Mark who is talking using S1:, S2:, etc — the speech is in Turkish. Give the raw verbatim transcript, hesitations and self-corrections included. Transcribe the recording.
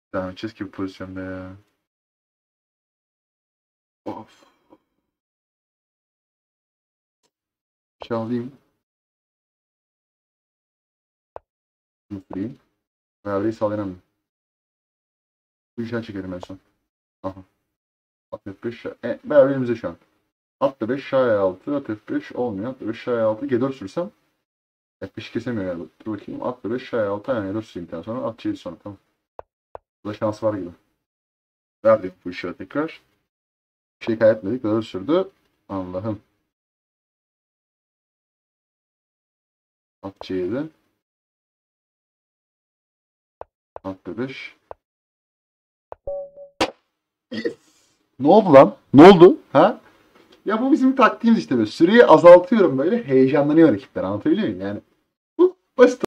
S1: Devam edeceğiz ki bu pozisyonda ya. Of. Bir şey alayım. Unutmayayım. Verdiği sağlayanım. Bu işe çekelim en son. Aha. At F beş. E, beraber elimize şu an. At beş, şah altı, at F beş olmuyor. At beş, şah altı, G dört sürsem. F beş kesemiyor galiba. Dur bakayım. At beş, şah altı, yani G dört süreyim bir tane sonra. At C sonra. Tamam. Burada şans var gibi. Verdik bu işe tekrar. Bir şey kaybetmedik. Doğru sürdü. Allah'ım. At C yedi. At beş. Yes. Ne oldu lan? Ne oldu? Ha? Ya bu bizim taktiğimiz işte böyle. Süreyi azaltıyorum böyle. Heyecanlanıyor rakipler. Anlatabiliyor muyum? Yani bu basit.